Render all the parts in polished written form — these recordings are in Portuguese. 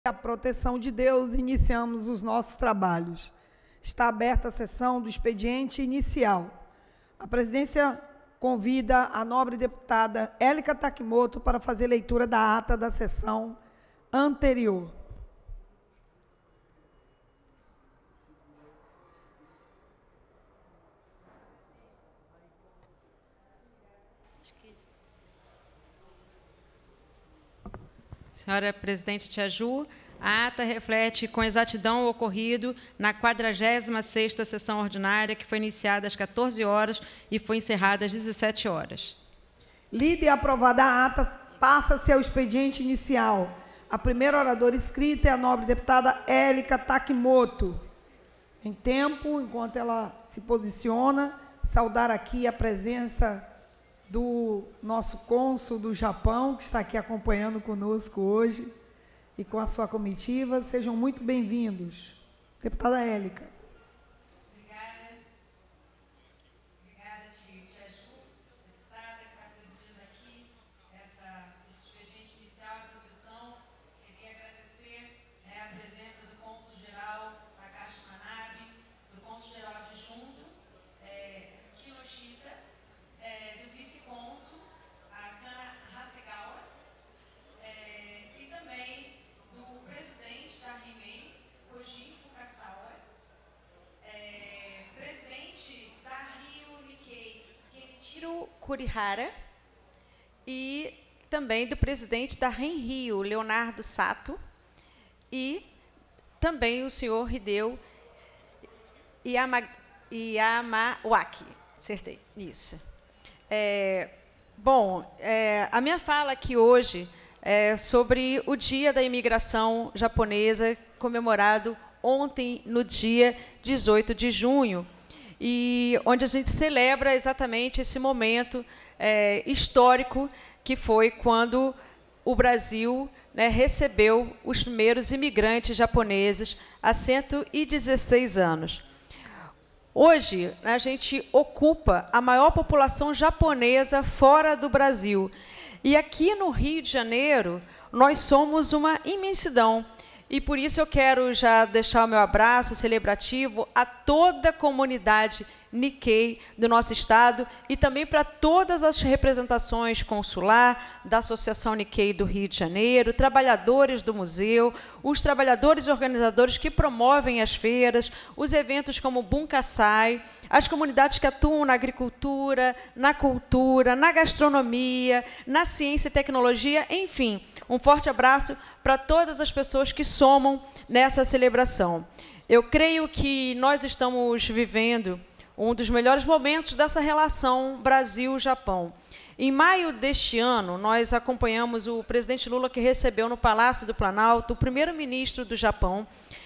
a proteção de Deus, iniciamos os nossos trabalhos. Está aberta a sessão do expediente inicial. A presidência convida a nobre deputada Élica Takimoto para fazer leitura da ata da sessão anterior. Senhora presidente Tia Ju, a ata reflete com exatidão o ocorrido na 46ª sessão ordinária, que foi iniciada às 14 horas e foi encerrada às 17 horas. Lida e aprovada a ata, passa-se ao expediente inicial. A primeira oradora inscrita é a nobre deputada Élica Takimoto. Em tempo, enquanto ela se posiciona, saudar aqui a presença do nosso cônsul do Japão, que está aqui acompanhando conosco hoje, e com a sua comitiva. Sejam muito bem-vindos. Deputada Élica. Obrigada, Tia Ju, deputada que está presidindo aqui esse expediente inicial, essa sessão. Queria agradecer a presença do cônsul-geral Takashi Manabe, do cônsul-geral adjunto, Kinoshita, do vice-cônsul, a Kana Hasegawa, e também do presidente da RIMEI, Koji Fukasawa, presidente da Rio Nikkei, Kenichiro Kurihara, e também do presidente da RENRIO, Leonardo Sato, e também o senhor Hideo Yamawaki. Acertei, isso. A minha fala aqui hoje é sobre o Dia da Imigração Japonesa, comemorado ontem, no dia 18 de junho, e onde a gente celebra exatamente esse momento histórico que foi quando o Brasil recebeu os primeiros imigrantes japoneses há 116 anos. Hoje, a gente ocupa a maior população japonesa fora do Brasil. E aqui no Rio de Janeiro, nós somos uma imensidão. E por isso eu quero já deixar o meu abraço celebrativo a toda a comunidade Nikkei do nosso estado e também para todas as representações consular da Associação Nikkei do Rio de Janeiro, trabalhadores do museu, os trabalhadores e organizadores que promovem as feiras, os eventos como o Bunkasai, as comunidades que atuam na agricultura, na cultura, na gastronomia, na ciência e tecnologia, enfim, um forte abraço para todas as pessoas que somam nessa celebração. Eu creio que nós estamos vivendo um dos melhores momentos dessa relação Brasil-Japão. Em maio deste ano, nós acompanhamos o presidente Lula, que recebeu no Palácio do Planalto o primeiro-ministro do Japão,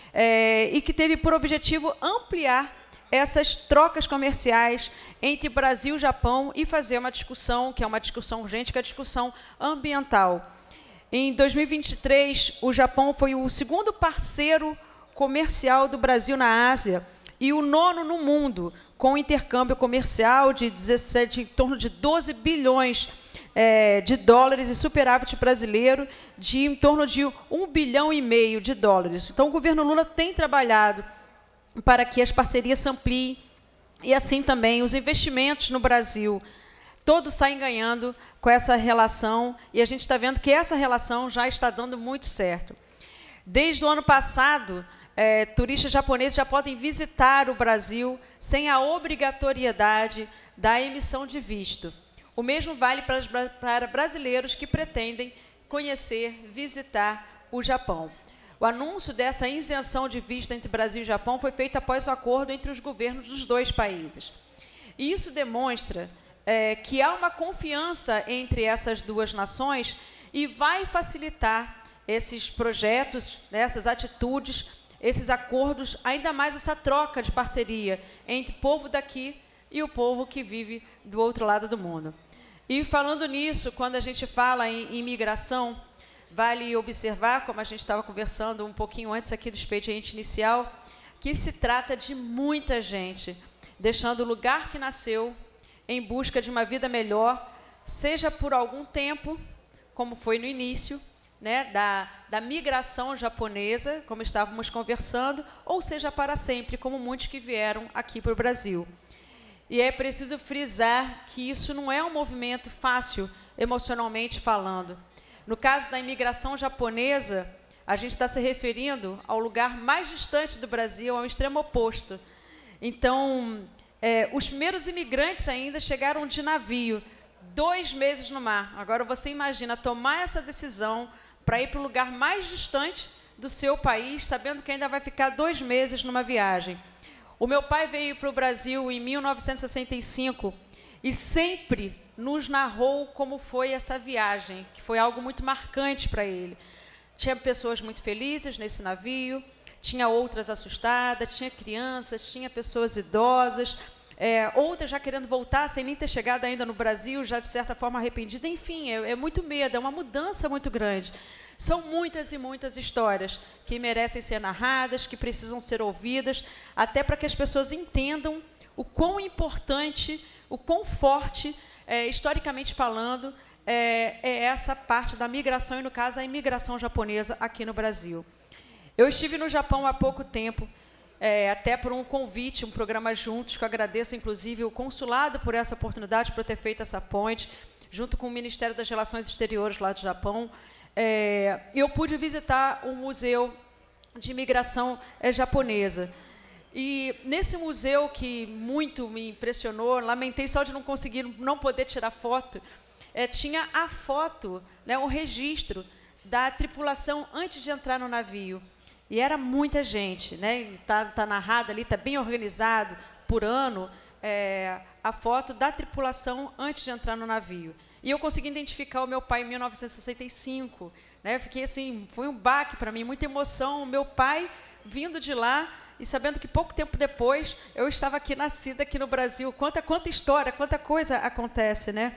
e que teve por objetivo ampliar essas trocas comerciais entre Brasil e Japão e fazer uma discussão, que é uma discussão urgente, que é a discussão ambiental. Em 2023, o Japão foi o segundo parceiro comercial do Brasil na Ásia e o 9º no mundo, com intercâmbio comercial de em torno de 12 bilhões de dólares e superávit brasileiro de em torno de 1,5 bilhão de dólares. Então, o governo Lula tem trabalhado para que as parcerias se ampliem e, assim, também os investimentos no Brasil. Todos saem ganhando com essa relação, e a gente está vendo que essa relação já está dando muito certo. Desde o ano passado, turistas japoneses já podem visitar o Brasil sem a obrigatoriedade da emissão de visto. O mesmo vale para brasileiros que pretendem conhecer, visitar o Japão. O anúncio dessa isenção de visto entre Brasil e Japão foi feito após o acordo entre os governos dos dois países. E isso demonstra que há uma confiança entre essas duas nações e vai facilitar esses projetos, essas atitudes, esses acordos, ainda mais essa troca de parceria entre o povo daqui e o povo que vive do outro lado do mundo. E falando nisso, quando a gente fala em imigração, vale observar, como a gente estava conversando um pouquinho antes aqui do expediente inicial, que se trata de muita gente deixando o lugar que nasceu em busca de uma vida melhor, seja por algum tempo, como foi no início, né, da migração japonesa, como estávamos conversando, ou seja, para sempre, como muitos que vieram aqui para o Brasil. E é preciso frisar que isso não é um movimento fácil, emocionalmente falando. No caso da imigração japonesa, a gente está se referindo ao lugar mais distante do Brasil, ao extremo oposto. Então, os primeiros imigrantes ainda chegaram de navio, 2 meses no mar. Agora, você imagina tomar essa decisão para ir para o lugar mais distante do seu país, sabendo que ainda vai ficar 2 meses numa viagem. O meu pai veio para o Brasil em 1965 e sempre nos narrou como foi essa viagem, que foi algo muito marcante para ele. Tinha pessoas muito felizes nesse navio, tinha outras assustadas, tinha crianças, tinha pessoas idosas, outras já querendo voltar sem nem ter chegado ainda no Brasil, já de certa forma arrependida. Enfim, é muito medo, é uma mudança muito grande. São muitas e muitas histórias que merecem ser narradas, que precisam ser ouvidas, até para que as pessoas entendam o quão importante, o quão forte, historicamente falando, é essa parte da migração, e no caso a imigração japonesa aqui no Brasil. Eu estive no Japão há pouco tempo, até por um convite, um programa juntos, que eu agradeço, inclusive, o consulado por essa oportunidade, por ter feito essa ponte, junto com o Ministério das Relações Exteriores lá do Japão. Eu pude visitar um museu de imigração japonesa. E nesse museu, que muito me impressionou, lamentei só de não poder tirar foto, tinha a foto, né, o registro da tripulação antes de entrar no navio. E era muita gente, né? Tá narrado ali, está bem organizado por ano, a foto da tripulação antes de entrar no navio. E eu consegui identificar o meu pai em 1965. Né? Fiquei assim, foi um baque para mim, muita emoção. O meu pai vindo de lá e sabendo que pouco tempo depois eu estava aqui nascida aqui no Brasil. Quanta história, quanta coisa acontece, né?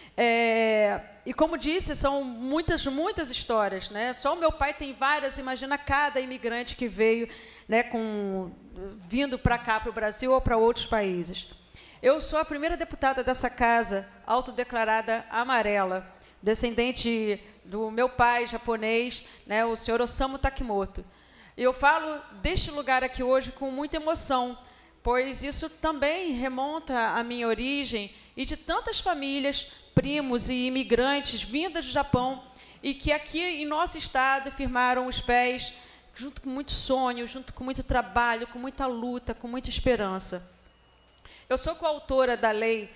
E como disse, são muitas histórias, né? Só o meu pai tem várias. Imagina cada imigrante que veio, né, vindo para cá, para o Brasil ou para outros países. Eu sou a primeira deputada dessa casa, autodeclarada amarela, descendente do meu pai japonês, né, o senhor Osamu Takimoto. Eu falo deste lugar aqui hoje com muita emoção, pois isso também remonta à minha origem e de tantas famílias, primos e imigrantes vindas do Japão e que aqui em nosso estado firmaram os pés junto com muito sonho, junto com muito trabalho, com muita luta, com muita esperança. Eu sou coautora da Lei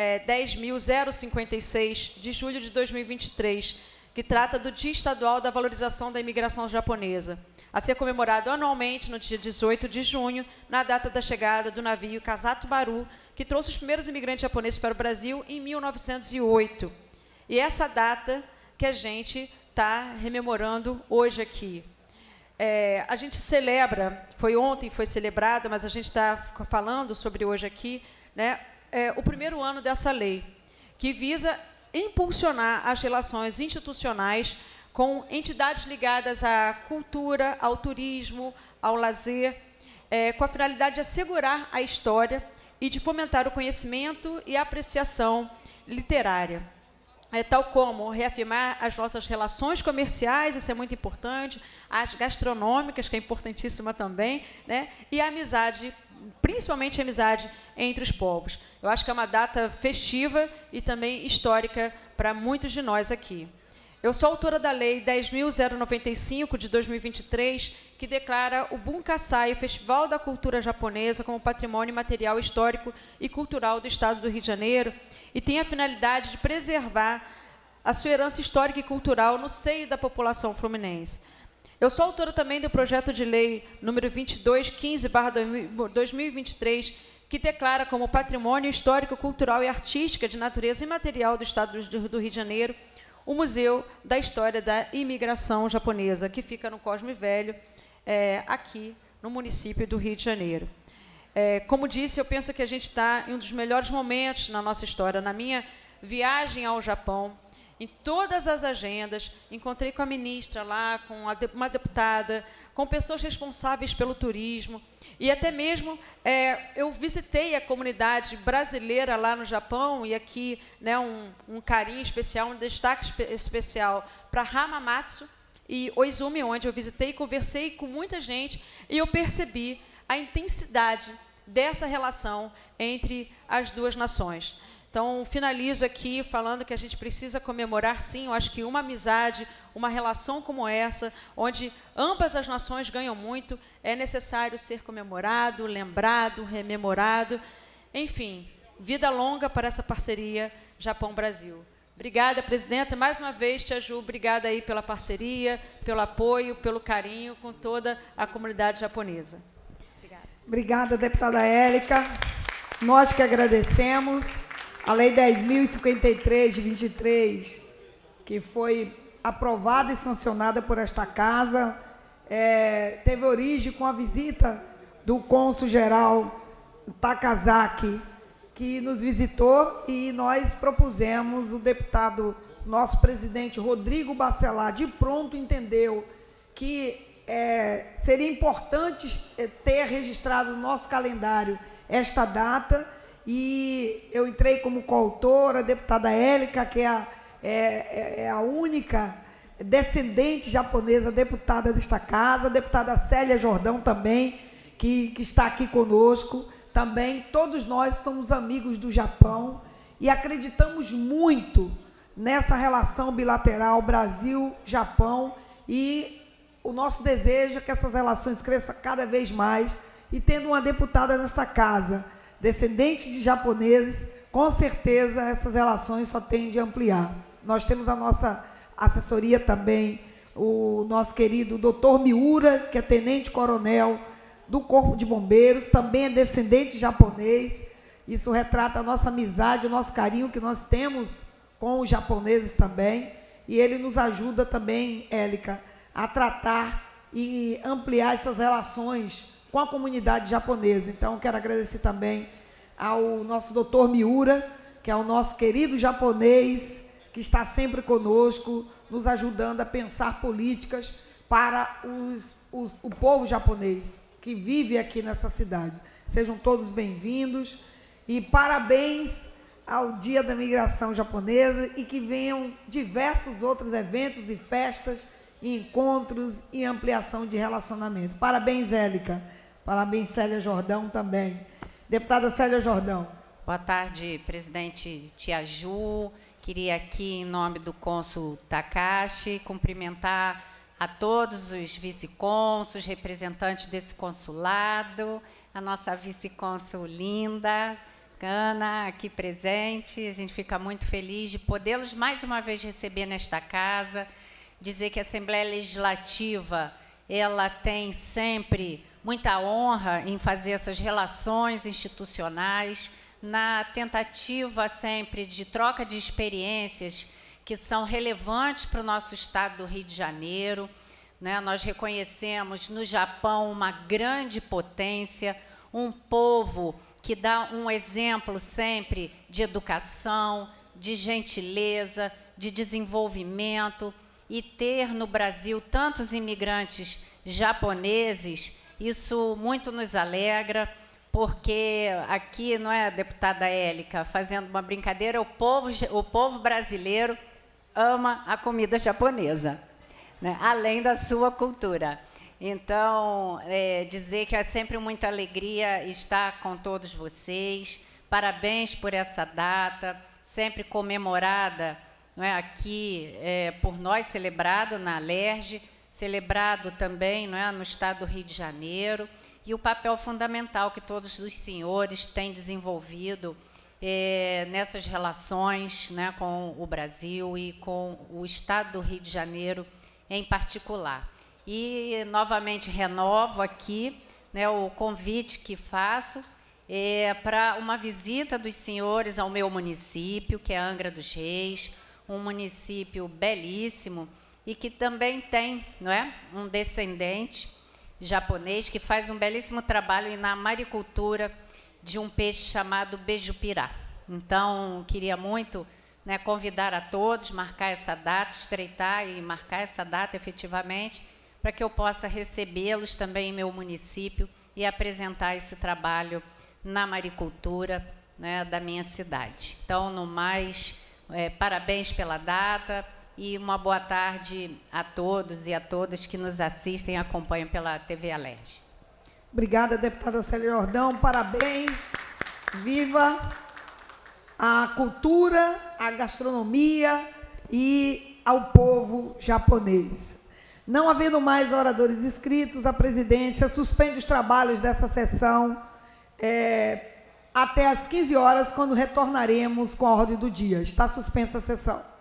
10.056, de julho de 2023, que trata do Dia Estadual da Valorização da Imigração Japonesa, a ser comemorado anualmente no dia 18 de junho, na data da chegada do navio Kasato Maru, que trouxe os primeiros imigrantes japoneses para o Brasil em 1908. E essa data que a gente está rememorando hoje aqui. A gente celebra, ontem foi celebrada, mas a gente está falando sobre hoje aqui, né, o primeiro ano dessa lei, que visa impulsionar as relações institucionais com entidades ligadas à cultura, ao turismo, ao lazer, com a finalidade de assegurar a história e de fomentar o conhecimento e a apreciação literária. Tal como reafirmar as nossas relações comerciais, isso é muito importante, as gastronômicas, que é importantíssima também, né? E a amizade, principalmente a amizade entre os povos. Eu acho que é uma data festiva e também histórica para muitos de nós aqui. Eu sou autora da Lei 10.095, de 2023, que declara o Bunkassai, o Festival da Cultura Japonesa, como patrimônio material histórico e cultural do Estado do Rio de Janeiro, e tem a finalidade de preservar a sua herança histórica e cultural no seio da população fluminense. Eu sou autora também do projeto de lei número 2215/2023, que declara como patrimônio histórico, cultural e artística de natureza imaterial do Estado do Rio de Janeiro o Museu da História da Imigração Japonesa, que fica no Cosme Velho, aqui no município do Rio de Janeiro. Como disse, eu penso que a gente está em um dos melhores momentos na nossa história. Na minha viagem ao Japão, em todas as agendas, encontrei com a ministra lá, com uma deputada, com pessoas responsáveis pelo turismo, e até mesmo eu visitei a comunidade brasileira lá no Japão, e aqui, né, um carinho especial, um destaque especial para Hamamatsu, e Oizumi, onde eu visitei e conversei com muita gente, e eu percebi a intensidade dessa relação entre as duas nações. Então, finalizo aqui falando que a gente precisa comemorar, sim, eu acho que uma amizade, uma relação como essa, onde ambas as nações ganham muito, é necessário ser comemorado, lembrado, rememorado. Enfim, vida longa para essa parceria Japão-Brasil. Obrigada, presidenta. Mais uma vez, Tia Ju, obrigada aí pela parceria, pelo apoio, pelo carinho com toda a comunidade japonesa. Obrigada. Obrigada, deputada Élica. Nós que agradecemos. A Lei 10.053, de 23, que foi aprovada e sancionada por esta Casa, teve origem com a visita do cônsul-geral Takazaki, que nos visitou, e nós propusemos, o deputado, nosso presidente Rodrigo Bacelar, de pronto entendeu que seria importante ter registrado no nosso calendário esta data, e eu entrei como coautora, a deputada Élica, que é a única descendente japonesa deputada desta Casa, a deputada Célia Jordão também, que está aqui conosco. Também, todos nós somos amigos do Japão e acreditamos muito nessa relação bilateral Brasil-Japão, e o nosso desejo é que essas relações cresçam cada vez mais, e tendo uma deputada nesta Casa, descendente de japoneses, com certeza essas relações só tendem a ampliar. Nós temos a nossa assessoria também, o nosso querido Dr. Miura, que é tenente-coronel do Corpo de Bombeiros, também é descendente japonês. Isso retrata a nossa amizade, o nosso carinho que nós temos com os japoneses também, e ele nos ajuda também, Élica, a tratar e ampliar essas relações com a comunidade japonesa. Então, quero agradecer também ao nosso doutor Miura, que é o nosso querido japonês, que está sempre conosco, nos ajudando a pensar políticas para o povo japonês, que vive aqui nessa cidade. Sejam todos bem-vindos, e parabéns ao Dia da Imigração Japonesa, e que venham diversos outros eventos e festas, e encontros e ampliação de relacionamento. Parabéns, Élica. Parabéns, Célia Jordão, também. Deputada Célia Jordão. Boa tarde, presidente Tia Ju. Queria aqui, em nome do cônsul Takashi, cumprimentar a todos os vice-cônsuls, representantes desse consulado, a nossa vice-cônsul Linda, Cana, aqui presente. A gente fica muito feliz de podê-los mais uma vez receber nesta casa, dizer que a Assembleia Legislativa, ela tem sempre muita honra em fazer essas relações institucionais, na tentativa sempre de troca de experiências que são relevantes para o nosso estado do Rio de Janeiro, né? Nós reconhecemos no Japão uma grande potência, um povo que dá um exemplo sempre de educação, de gentileza, de desenvolvimento, e ter no Brasil tantos imigrantes japoneses, isso muito nos alegra, porque aqui, não é, deputada Élica, fazendo uma brincadeira, o povo brasileiro ama a comida japonesa, né, além da sua cultura. Então, dizer que é sempre muita alegria estar com todos vocês. Parabéns por essa data, sempre comemorada, não é, aqui por nós, celebrado na Alerj, celebrado também, não é, no estado do Rio de Janeiro, e o papel fundamental que todos os senhores têm desenvolvido nessas relações, né, com o Brasil e com o estado do Rio de Janeiro em particular. E, novamente, renovo aqui, né, o convite que faço para uma visita dos senhores ao meu município, que é Angra dos Reis, um município belíssimo, e que também tem, não é, um descendente japonês que faz um belíssimo trabalho na maricultura de um peixe chamado beijupirá. Então, queria muito, né, convidar a todos, marcar essa data, estreitar e marcar essa data efetivamente, para que eu possa recebê-los também em meu município e apresentar esse trabalho na maricultura, né, da minha cidade. Então, no mais, parabéns pela data e uma boa tarde a todos e a todas que nos assistem e acompanham pela TV Alerj. Obrigada, deputada Célia Jordão, parabéns, viva a cultura, a gastronomia e ao povo japonês. Não havendo mais oradores inscritos, a presidência suspende os trabalhos dessa sessão até às 15 horas, quando retornaremos com a ordem do dia. Está suspensa a sessão.